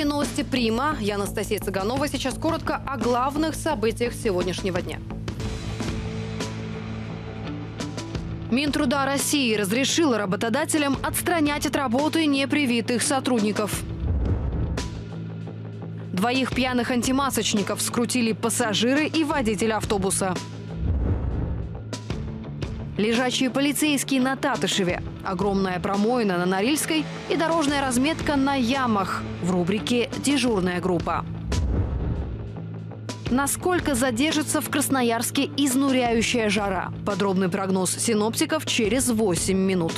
новости «Прима». Я Анастасия Цыганова. Сейчас коротко о главных событиях сегодняшнего дня. Минтруда России разрешила работодателям отстранять от работы непривитых сотрудников. 2 пьяных антимасочников скрутили пассажиры и водитель автобуса. Лежачие полицейские на Татышеве, огромная промоина на Норильской и дорожная разметка на ямах в рубрике «Дежурная группа». Насколько задержится в Красноярске изнуряющая жара? Подробный прогноз синоптиков через 8 минут.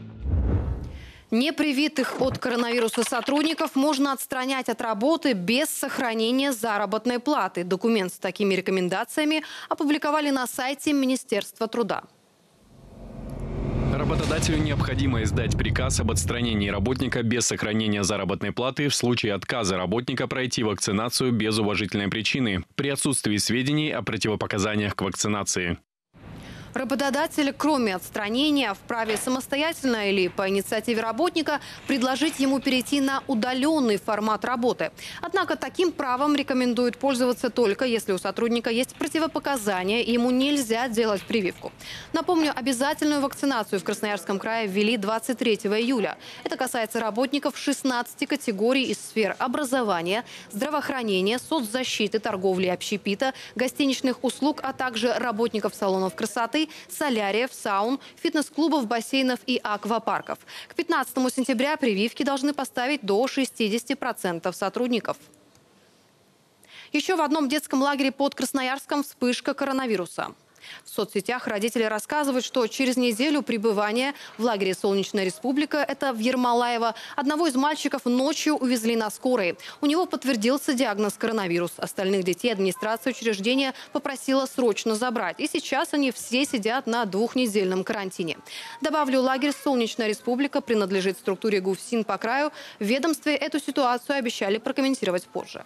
Непривитых от коронавируса сотрудников можно отстранять от работы без сохранения заработной платы. Документ с такими рекомендациями опубликовали на сайте Министерства труда. Работодателю необходимо издать приказ об отстранении работника без сохранения заработной платы в случае отказа работника пройти вакцинацию без уважительной причины при отсутствии сведений о противопоказаниях к вакцинации. Работодатель, кроме отстранения, вправе самостоятельно или по инициативе работника предложить ему перейти на удаленный формат работы. Однако таким правом рекомендуют пользоваться только если у сотрудника есть противопоказания и ему нельзя делать прививку. Напомню, обязательную вакцинацию в Красноярском крае ввели 23 июля. Это касается работников 16 категорий из сфер образования, здравоохранения, соцзащиты, торговли и общепита, гостиничных услуг, а также работников салонов красоты, соляриев, саун, фитнес-клубов, бассейнов и аквапарков. К 15 сентября прививки должны поставить до 60% сотрудников. Еще в одном детском лагере под Красноярском вспышка коронавируса. В соцсетях родители рассказывают, что через неделю пребывания в лагере «Солнечная республика», это в Ермолаево, одного из мальчиков ночью увезли на скорой. У него подтвердился диагноз коронавирус. Остальных детей администрация учреждения попросила срочно забрать. И сейчас они все сидят на 2-недельном карантине. Добавлю, лагерь «Солнечная республика» принадлежит структуре ГУФСИН по краю. В ведомстве эту ситуацию обещали прокомментировать позже.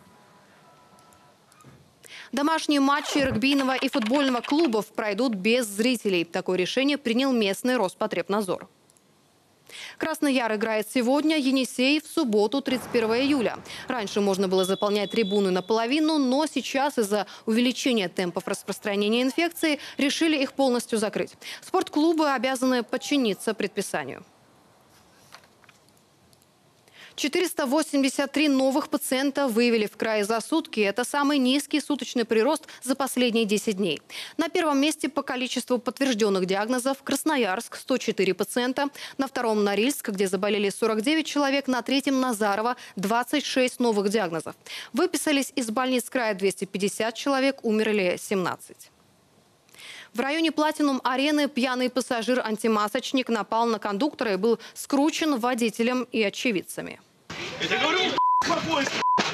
Домашние матчи регбийного и футбольного клубов пройдут без зрителей. Такое решение принял местный Роспотребнадзор. Красный Яр играет сегодня, Енисей в субботу, 31 июля. Раньше можно было заполнять трибуны наполовину, но сейчас из-за увеличения темпов распространения инфекции решили их полностью закрыть. Спортклубы обязаны подчиниться предписанию. 483 новых пациента выявили в крае за сутки. Это самый низкий суточный прирост за последние 10 дней. На первом месте по количеству подтвержденных диагнозов Красноярск – 104 пациента. На втором – Норильск, где заболели 49 человек. На третьем – Назарово – 26 новых диагнозов. Выписались из больниц края 250 человек, умерли 17. В районе Платинум-арены пьяный пассажир-антимасочник напал на кондуктора и был скручен водителем и очевидцами. Я говорю, спокойно.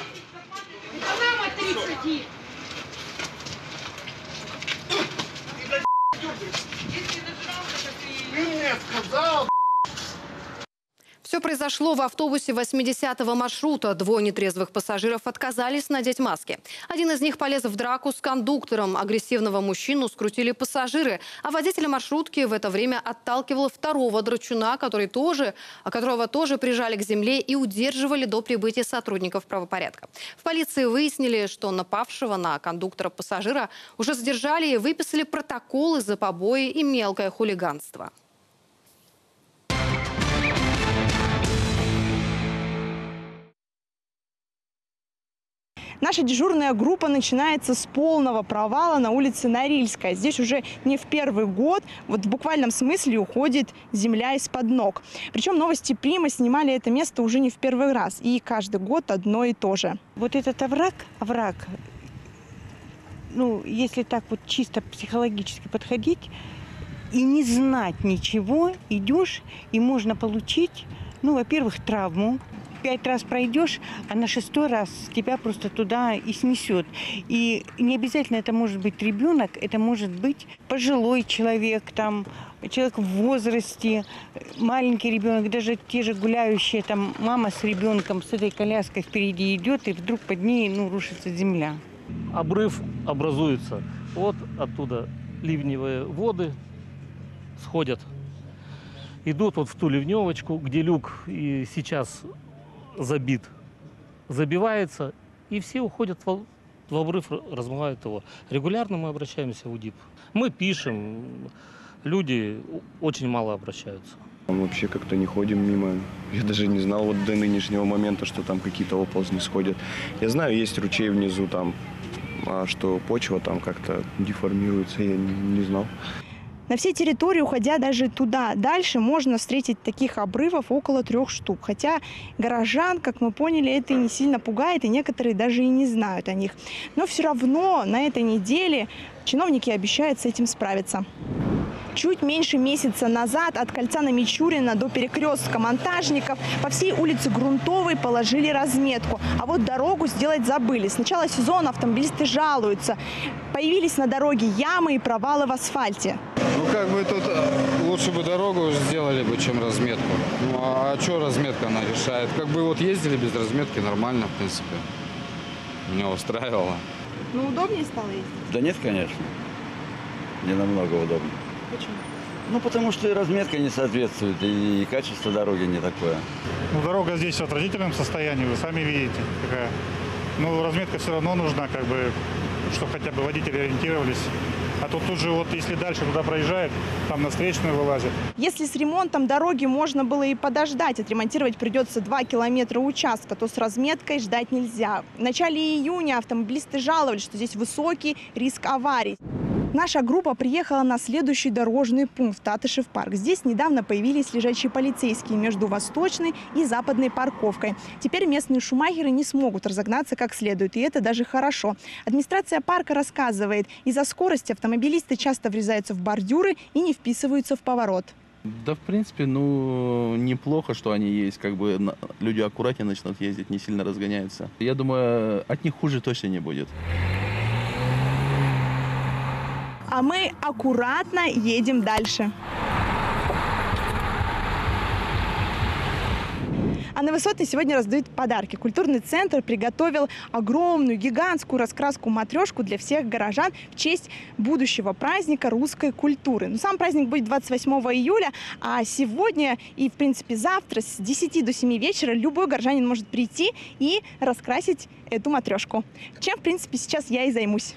Ты мне сказал. Все произошло в автобусе 80-го маршрута. 2 нетрезвых пассажиров отказались надеть маски. Один из них полез в драку с кондуктором. Агрессивного мужчину скрутили пассажиры. А водитель маршрутки в это время отталкивал второго драчуна, которого тоже прижали к земле и удерживали до прибытия сотрудников правопорядка. В полиции выяснили, что напавшего на кондуктора пассажира уже задержали и выписали протоколы за побои и мелкое хулиганство. Наша дежурная группа начинается с полного провала на улице Норильская. Здесь уже не в первый год, вот в буквальном смысле уходит земля из-под ног. Причем новости Прима снимали это место уже не в первый раз. И каждый год одно и то же. Вот этот овраг, ну, если так вот чисто психологически подходить и не знать ничего, идешь и можно получить, ну, во-первых, травму. 5 раз пройдешь, а на 6-й раз тебя просто туда и снесет. И не обязательно это может быть ребенок, это может быть пожилой человек, там, человек в возрасте, маленький ребенок, даже те же гуляющие, там, мама с ребенком с этой коляской впереди идет, и вдруг под ней, ну, рушится земля. Обрыв образуется. Вот оттуда ливневые воды сходят, идут вот в ту ливневочку, где люк и сейчас забит забивается, и все уходят в обрыв, размывают его. Регулярно мы обращаемся в УДИП. Мы пишем, люди очень мало обращаются. Мы вообще как-то не ходим мимо. Я даже не знал вот до нынешнего момента, что там какие-то оползни сходят. Я знаю, есть ручей внизу там, а что почва там как-то деформируется, я не знал. На всей территории, уходя даже туда, дальше, можно встретить таких обрывов около 3 штук. Хотя горожан, как мы поняли, это и не сильно пугает, и некоторые даже и не знают о них. Но все равно на этой неделе чиновники обещают с этим справиться. Чуть меньше месяца назад от кольца на Мичурина до перекрестка Монтажников по всей улице Грунтовой положили разметку. А вот дорогу сделать забыли. С начала сезона автомобилисты жалуются. Появились на дороге ямы и провалы в асфальте. Ну, как бы тут лучше бы дорогу сделали бы, чем разметку. Ну, а что разметка она решает? Как бы вот ездили без разметки нормально, в принципе. Меня устраивало. Ну, удобнее стало ездить? Да нет, конечно. Не намного удобнее. Почему? Ну, потому что и разметка не соответствует, и качество дороги не такое. Ну, дорога здесь в отвратительном состоянии, вы сами видите. Такая. Ну, разметка все равно нужна, как бы, чтобы хотя бы водители ориентировались. А тут же, вот если дальше туда проезжает, там на встречную вылазит. Если с ремонтом дороги можно было и подождать, отремонтировать придется 2 километра участка, то с разметкой ждать нельзя. В начале июня автомобилисты жаловались, что здесь высокий риск аварий. Наша группа приехала на следующий дорожный пункт – Татышев парк. Здесь недавно появились лежачие полицейские между восточной и западной парковкой. Теперь местные шумахеры не смогут разогнаться как следует, и это даже хорошо. Администрация парка рассказывает, из-за скорости автомобилисты часто врезаются в бордюры и не вписываются в поворот. Да, в принципе, ну, неплохо, что они есть. Как бы люди аккуратнее начнут ездить, не сильно разгоняются. Я думаю, от них хуже точно не будет. А мы аккуратно едем дальше. А на высоты сегодня раздают подарки. Культурный центр приготовил огромную, гигантскую раскраску-матрешку для всех горожан в честь будущего праздника русской культуры. Но сам праздник будет 28 июля, а сегодня и, в принципе, завтра с 10 до 7 вечера любой горожанин может прийти и раскрасить эту матрешку. Чем, в принципе, сейчас я и займусь.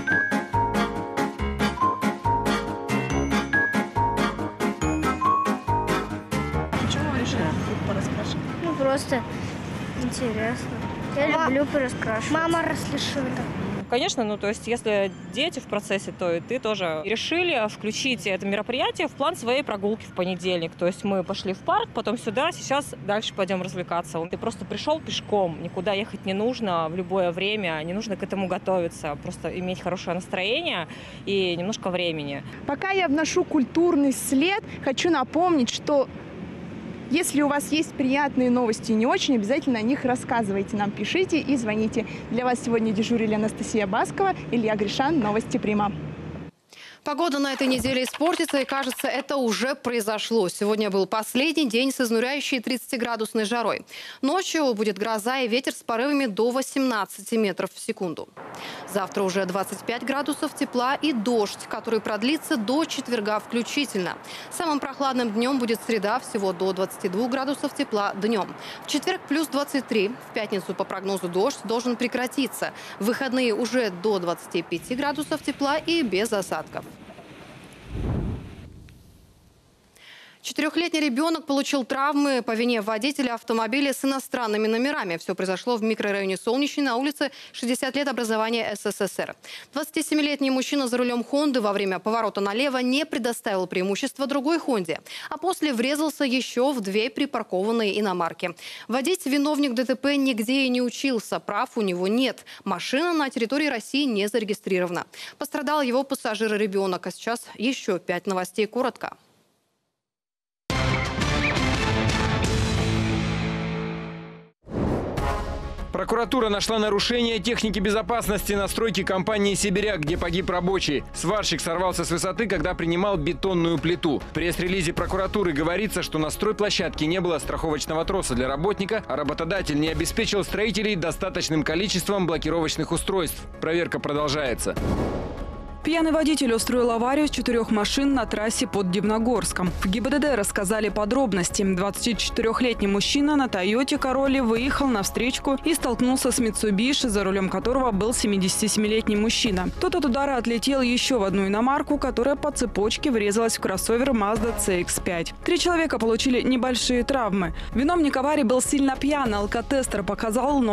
Ну, просто интересно. Я люблю пораскрашивать. Мама разрешила. Конечно, ну то есть если дети в процессе, то и ты тоже. Решили включить это мероприятие в план своей прогулки в понедельник. То есть мы пошли в парк, потом сюда, сейчас дальше пойдем развлекаться. Ты просто пришел пешком, никуда ехать не нужно в любое время, не нужно к этому готовиться. Просто иметь хорошее настроение и немножко времени. Пока я вношу культурный след, хочу напомнить, что если у вас есть приятные новости и не очень, обязательно о них рассказывайте нам, пишите и звоните. Для вас сегодня дежурили Анастасия Баскова, Илья Гришан, Новости Прима. Погода на этой неделе испортится, и, кажется, это уже произошло. Сегодня был последний день с изнуряющей 30-градусной жарой. Ночью будет гроза и ветер с порывами до 18 метров в секунду. Завтра уже 25 градусов тепла и дождь, который продлится до четверга включительно. Самым прохладным днем будет среда, всего до 22 градусов тепла днем. В четверг плюс 23, в пятницу по прогнозу дождь должен прекратиться. В выходные уже до 25 градусов тепла и без осадков. 4-летний ребенок получил травмы по вине водителя автомобиля с иностранными номерами. Все произошло в микрорайоне Солнечный на улице 60 лет образования СССР. 27-летний мужчина за рулем «Хонды» во время поворота налево не предоставил преимущества другой «Хонде», а после врезался еще в 2 припаркованные иномарки. Водить виновник ДТП нигде и не учился, прав у него нет. Машина на территории России не зарегистрирована. Пострадал его пассажир-ребенок. А сейчас еще 5 новостей коротко. Прокуратура нашла нарушение техники безопасности на стройке компании «Сибиряк», где погиб рабочий. Сварщик сорвался с высоты, когда принимал бетонную плиту. В пресс-релизе прокуратуры говорится, что на стройплощадке не было страховочного троса для работника, а работодатель не обеспечил строителей достаточным количеством блокировочных устройств. Проверка продолжается. Пьяный водитель устроил аварию с 4 машин на трассе под Дивногорском. В ГИБДД рассказали подробности. 24-летний мужчина на Тойоте Королле выехал на встречку и столкнулся с Митсубиши, за рулем которого был 77-летний мужчина. Тот от удара отлетел еще в одну иномарку, которая по цепочке врезалась в кроссовер Mazda CX-5. 3 человека получили небольшие травмы. Виновник аварии был сильно пьян. Алкотестер показал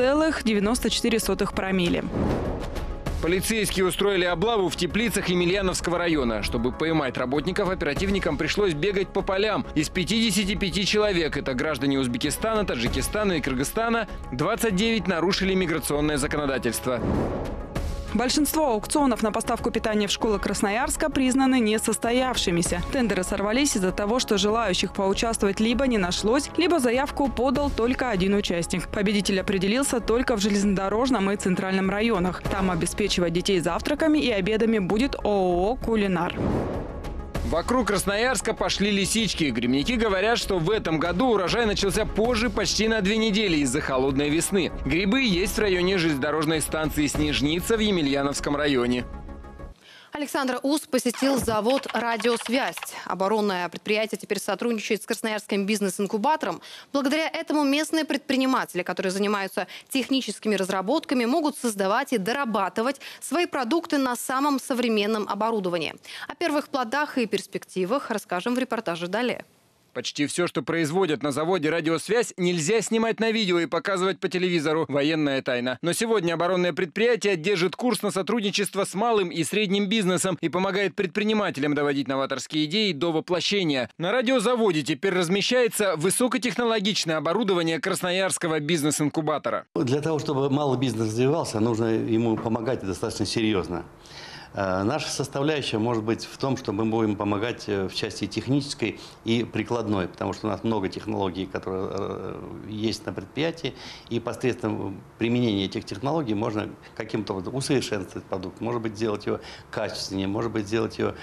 0,94 промилле. Полицейские устроили облаву в теплицах Емельяновского района. Чтобы поймать работников, оперативникам пришлось бегать по полям. Из 55 человек, это граждане Узбекистана, Таджикистана и Кыргызстана, 29 нарушили миграционное законодательство. Большинство аукционов на поставку питания в школы Красноярска признаны несостоявшимися. Тендеры сорвались из-за того, что желающих поучаствовать либо не нашлось, либо заявку подал только один участник. Победитель определился только в железнодорожном и центральном районах. Там обеспечивать детей завтраками и обедами будет ООО «Кулинар». Вокруг Красноярска пошли лисички. Грибники говорят, что в этом году урожай начался позже почти на 2 недели из-за холодной весны. Грибы есть в районе железнодорожной станции Снежница в Емельяновском районе. Александр Ус посетил завод «Радиосвязь». Оборонное предприятие теперь сотрудничает с Красноярским бизнес-инкубатором. Благодаря этому местные предприниматели, которые занимаются техническими разработками, могут создавать и дорабатывать свои продукты на самом современном оборудовании. О первых плодах и перспективах расскажем в репортаже далее. Почти все, что производят на заводе «Радиосвязь», нельзя снимать на видео и показывать по телевизору. Военная тайна. Но сегодня оборонное предприятие держит курс на сотрудничество с малым и средним бизнесом и помогает предпринимателям доводить новаторские идеи до воплощения. На радиозаводе теперь размещается высокотехнологичное оборудование Красноярского бизнес-инкубатора. Для того, чтобы малый бизнес развивался, нужно ему помогать достаточно серьезно. Наша составляющая может быть в том, что мы будем помогать в части технической и прикладной, потому что у нас много технологий, которые есть на предприятии, и посредством применения этих технологий можно каким-то усовершенствовать продукт, может быть, сделать его качественнее, может быть, сделать его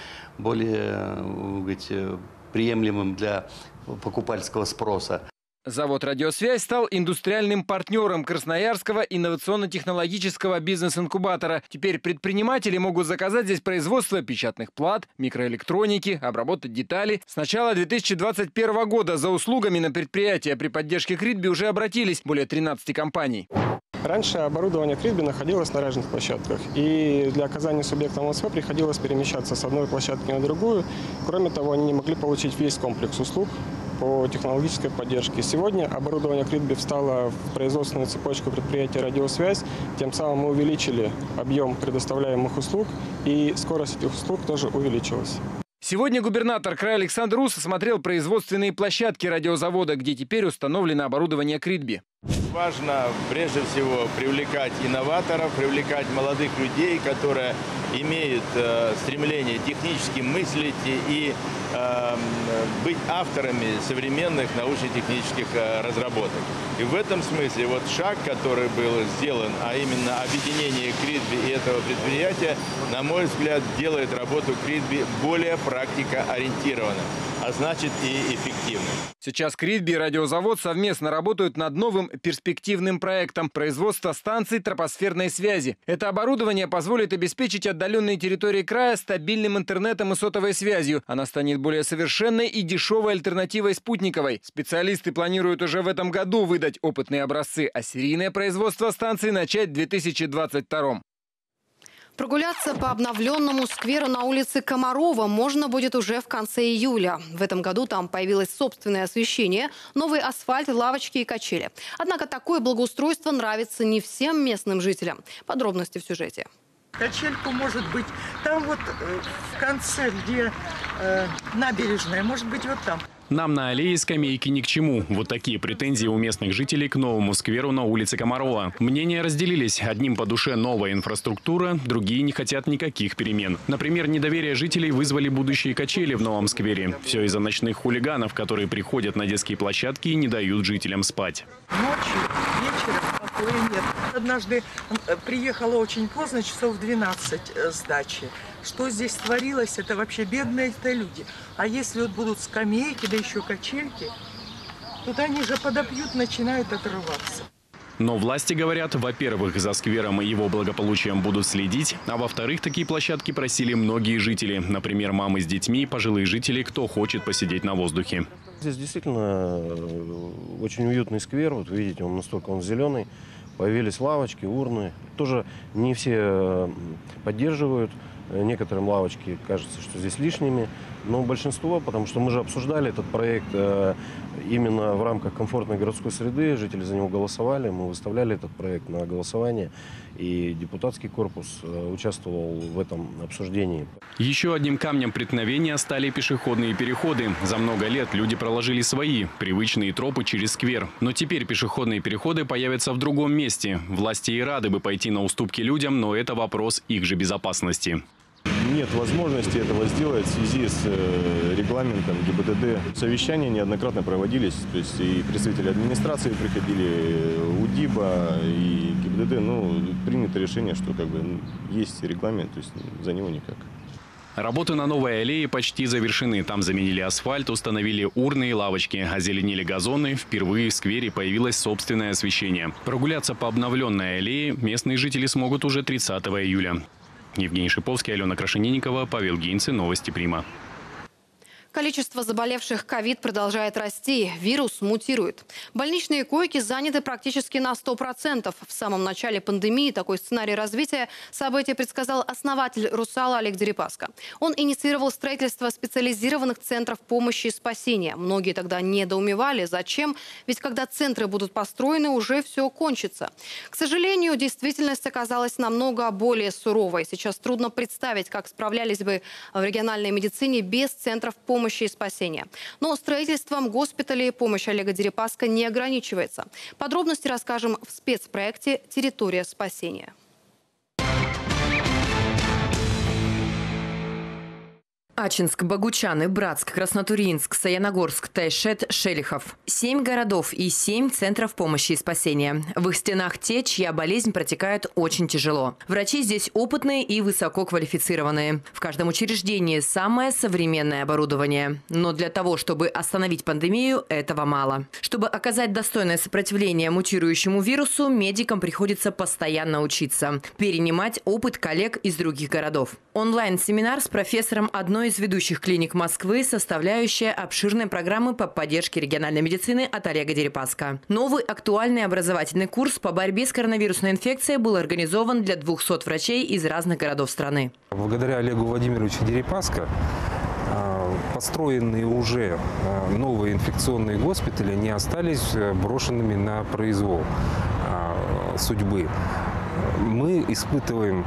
более, приемлемым для покупательского спроса. Завод «Радиосвязь» стал индустриальным партнером Красноярского инновационно-технологического бизнес-инкубатора. Теперь предприниматели могут заказать здесь производство печатных плат, микроэлектроники, обработать детали. С начала 2021 года за услугами на предприятие при поддержке Критби уже обратились более 13 компаний. Раньше оборудование Критби находилось на разных площадках, и для оказания субъектам МСВ приходилось перемещаться с одной площадки на другую. Кроме того, они не могли получить весь комплекс услуг по технологической поддержке. Сегодня оборудование Критби встало в производственную цепочку предприятия «Радиосвязь», тем самым мы увеличили объем предоставляемых услуг, и скорость этих услуг тоже увеличилась. Сегодня губернатор края Александр Ус осмотрел производственные площадки радиозавода, где теперь установлено оборудование Критби. Важно прежде всего привлекать инноваторов, привлекать молодых людей, которые имеют стремление технически мыслить и быть авторами современных научно-технических разработок. И в этом смысле вот шаг, который был сделан, а именно объединение Критби и этого предприятия, на мой взгляд, делает работу Критби более практикоориентированной, а значит и эффективной. Сейчас Критби и радиозавод совместно работают над новым перспективным проектом производства станций тропосферной связи. Это оборудование позволит обеспечить отдаленные территории края стабильным интернетом и сотовой связью. Она станет более совершенной и дешевой альтернативой спутниковой. Специалисты планируют уже в этом году выдать опытные образцы, а серийное производство станций начать в 2022. Прогуляться по обновленному скверу на улице Комарова можно будет уже в конце июля. В этом году там появилось собственное освещение, новый асфальт, лавочки и качели. Однако такое благоустройство нравится не всем местным жителям. Подробности в сюжете. Качельку, может быть, там вот в конце, где набережная, может быть, вот там. Нам на аллее скамейки ни к чему. Вот такие претензии у местных жителей к новому скверу на улице Комарова. Мнения разделились. Одним по душе новая инфраструктура, другие не хотят никаких перемен. Например, недоверие жителей вызвали будущие качели в новом сквере. Все из-за ночных хулиганов, которые приходят на детские площадки и не дают жителям спать. Ночью, вечером покоя нет. Однажды приехала очень поздно, часов 12 с дачи. Что здесь творилось, это вообще бедные-то люди. А если вот будут скамейки, да еще качельки, то они же подопьют, начинают отрываться. Но власти говорят, во-первых, за сквером и его благополучием будут следить, а во-вторых, такие площадки просили многие жители. Например, мамы с детьми, пожилые жители, кто хочет посидеть на воздухе. Здесь действительно очень уютный сквер. Вот видите, он настолько зеленый. Появились лавочки, урны. Тоже не все поддерживают. Некоторым лавочки кажется, что здесь лишними. Но большинство, потому что мы же обсуждали этот проект именно в рамках комфортной городской среды. Жители за него голосовали. Мы выставляли этот проект на голосование. И депутатский корпус участвовал в этом обсуждении. Еще одним камнем преткновения стали пешеходные переходы. За много лет люди проложили свои привычные тропы через сквер. Но теперь пешеходные переходы появятся в другом месте. Власти и рады бы пойти на уступки людям, но это вопрос их же безопасности. Нет возможности этого сделать в связи с регламентом ГИБДД. Совещания неоднократно проводились, то есть и представители администрации приходили, УДИБа и ГИБДД. Ну, принято решение, что есть регламент, то есть за него никак. Работы на новой аллее почти завершены. Там заменили асфальт, установили урны и лавочки, озеленили газоны. Впервые в сквере появилось собственное освещение. Прогуляться по обновленной аллее местные жители смогут уже 30 июля. Евгений Шиповский, Алена Крашенинникова, Павел Гинцы. Новости Прима. Количество заболевших ковид продолжает расти. Вирус мутирует. Больничные койки заняты практически на 100%. В самом начале пандемии такой сценарий развития события предсказал основатель «Русала» Олег Дерипаска. Он инициировал строительство специализированных центров помощи и спасения. Многие тогда недоумевали, зачем, ведь когда центры будут построены, уже все кончится. К сожалению, действительность оказалась намного более суровой. Сейчас трудно представить, как справлялись бы в региональной медицине без центров помощи и спасения. Но строительством госпиталей помощь Олега Дерипаска не ограничивается. Подробности расскажем в спецпроекте «Территория спасения». Ачинск, Богучаны, Братск, Краснотурьинск, Саяногорск, Тайшет, Шелихов. 7 городов и 7 центров помощи и спасения. В их стенах те, чья болезнь протекает очень тяжело. Врачи здесь опытные и высококвалифицированные. В каждом учреждении самое современное оборудование. Но для того, чтобы остановить пандемию, этого мало. Чтобы оказать достойное сопротивление мутирующему вирусу, медикам приходится постоянно учиться, перенимать опыт коллег из других городов. Онлайн-семинар с профессором одной из ведущих клиник Москвы, составляющая обширные программы по поддержке региональной медицины от Олега Дерипаска. Новый актуальный образовательный курс по борьбе с коронавирусной инфекцией был организован для 200 врачей из разных городов страны. Благодаря Олегу Владимировичу Дерипаска построенные уже новые инфекционные госпитали не остались брошенными на произвол судьбы. Мы испытываем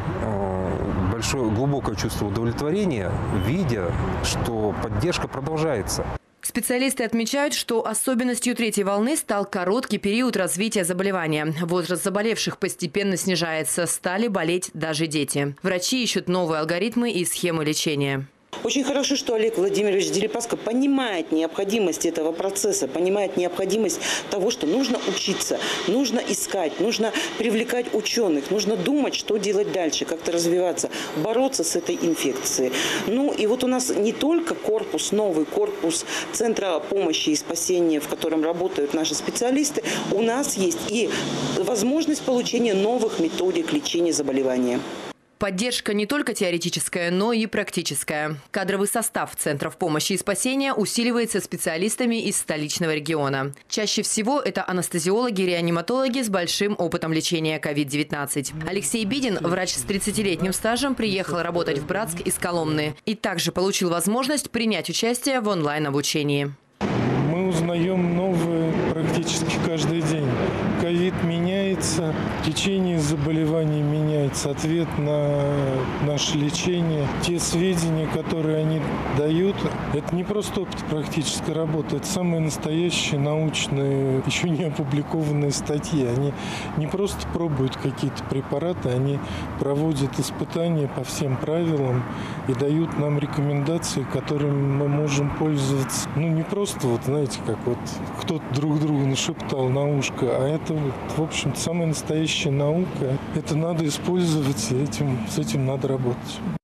глубокое чувство удовлетворения, видя, что поддержка продолжается. Специалисты отмечают, что особенностью третьей волны стал короткий период развития заболевания. Возраст заболевших постепенно снижается, стали болеть даже дети. Врачи ищут новые алгоритмы и схемы лечения. Очень хорошо, что Олег Владимирович Дерипаска понимает необходимость этого процесса, понимает необходимость того, что нужно учиться, нужно искать, нужно привлекать ученых, нужно думать, что делать дальше, как-то развиваться, бороться с этой инфекцией. Ну и вот у нас не только корпус, новый корпус Центра помощи и спасения, в котором работают наши специалисты, у нас есть и возможность получения новых методик лечения заболевания. Поддержка не только теоретическая, но и практическая. Кадровый состав центров помощи и спасения усиливается специалистами из столичного региона. Чаще всего это анестезиологи, реаниматологи с большим опытом лечения COVID-19. Алексей Бидин, врач с 30-летним стажем, приехал работать в Братск из Коломны и также получил возможность принять участие в онлайн-обучении. Мы узнаем новое практически каждый день. Ковид меняется, течение заболеваний меняется, ответ на наше лечение. Те сведения, которые они дают, это не просто опыт практической работы, это самые настоящие научные, еще не опубликованные статьи. Они не просто пробуют какие-то препараты, они проводят испытания по всем правилам и дают нам рекомендации, которыми мы можем пользоваться. Ну, не просто, вот знаете, как вот кто-то друг другу нашептал на ушко, а это, в общем-то, самая настоящая наука. Это надо использовать, и с этим надо работать.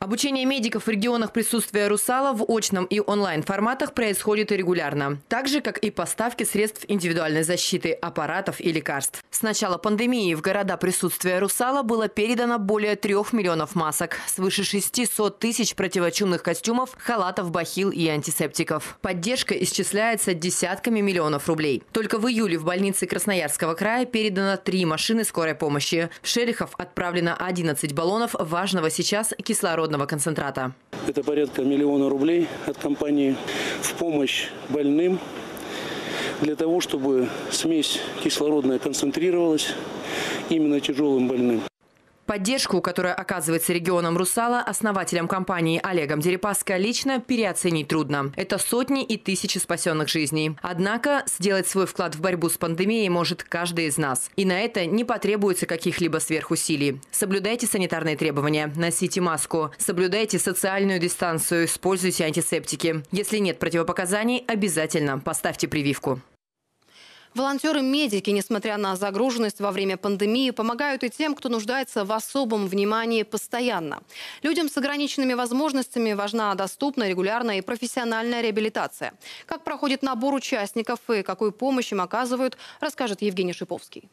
Обучение медиков в регионах присутствия «Русала» в очном и онлайн-форматах происходит регулярно. Так же, как и поставки средств индивидуальной защиты, аппаратов и лекарств. С начала пандемии в города присутствия «Русала» было передано более 3 миллионов масок, свыше 600 тысяч противочумных костюмов, халатов, бахил и антисептиков. Поддержка исчисляется десятками миллионов рублей. Только в июле в больнице Красноярского края передано 3 машины скорой помощи. В Шелихов отправлено 11 баллонов важного сейчас кислородного концентрата. Это порядка 1 миллиона рублей от компании в помощь больным для того, чтобы смесь кислородная концентрировалась именно тяжелым больным. Поддержку, которая оказывается регионам «Русала», основателям компании Олегом Дерипаской лично переоценить трудно. Это сотни и тысячи спасенных жизней. Однако сделать свой вклад в борьбу с пандемией может каждый из нас. И на это не потребуется каких-либо сверхусилий. Соблюдайте санитарные требования, носите маску, соблюдайте социальную дистанцию, используйте антисептики. Если нет противопоказаний, обязательно поставьте прививку. Волонтеры-медики, несмотря на загруженность во время пандемии, помогают и тем, кто нуждается в особом внимании постоянно. Людям с ограниченными возможностями важна доступная, регулярная и профессиональная реабилитация. Как проходит набор участников и какую помощь им оказывают, расскажет Евгений Шиповский.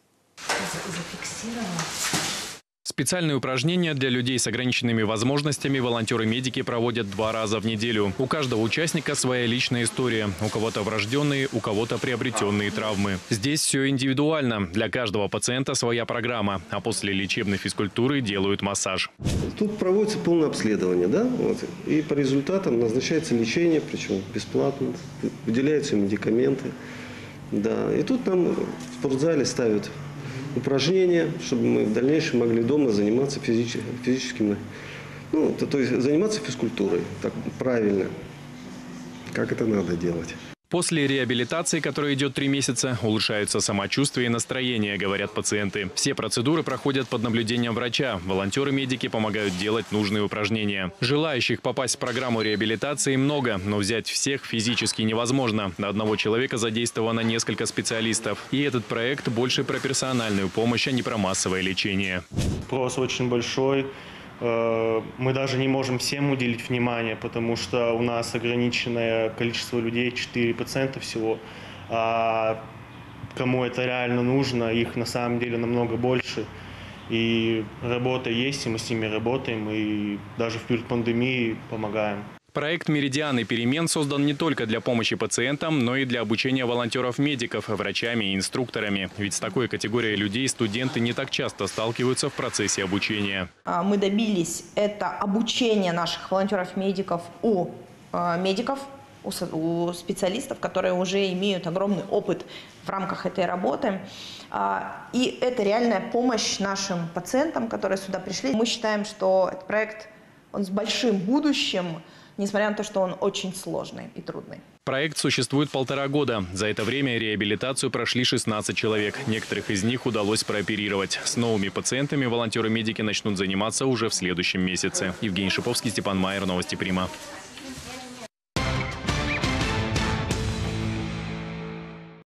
Специальные упражнения для людей с ограниченными возможностями волонтеры-медики проводят 2 раза в неделю. У каждого участника своя личная история. У кого-то врожденные, у кого-то приобретенные травмы. Здесь все индивидуально. Для каждого пациента своя программа. А после лечебной физкультуры делают массаж. Тут проводится полное обследование, да? Вот. И по результатам назначается лечение, причем бесплатно. Выделяются медикаменты. Да. И тут нам в спортзале ставят упражнения, чтобы мы в дальнейшем могли дома заниматься физическим, то есть заниматься физкультурой, так правильно, как это надо делать. После реабилитации, которая идет 3 месяца, улучшаются самочувствие и настроение, говорят пациенты. Все процедуры проходят под наблюдением врача. Волонтеры-медики помогают делать нужные упражнения. Желающих попасть в программу реабилитации много, но взять всех физически невозможно. На одного человека задействовано несколько специалистов. И этот проект больше про персональную помощь, а не про массовое лечение. Спрос очень большой. Мы даже не можем всем уделить внимание, потому что у нас ограниченное количество людей, 4 пациента всего. А кому это реально нужно, их на самом деле намного больше. И работа есть, и мы с ними работаем, и даже в период пандемии помогаем. Проект «Меридианы перемен» создан не только для помощи пациентам, но и для обучения волонтеров-медиков, врачами и инструкторами. Ведь с такой категорией людей студенты не так часто сталкиваются в процессе обучения. Мы добились это обучение наших волонтеров-медиков у медиков, у специалистов, которые уже имеют огромный опыт в рамках этой работы. И это реальная помощь нашим пациентам, которые сюда пришли. Мы считаем, что этот проект он с большим будущим, несмотря на то, что он очень сложный и трудный. Проект существует 1,5 года. За это время реабилитацию прошли 16 человек. Некоторых из них удалось прооперировать. С новыми пациентами волонтеры-медики начнут заниматься уже в следующем месяце. Евгений Шиповский, Степан Майер, Новости Прима.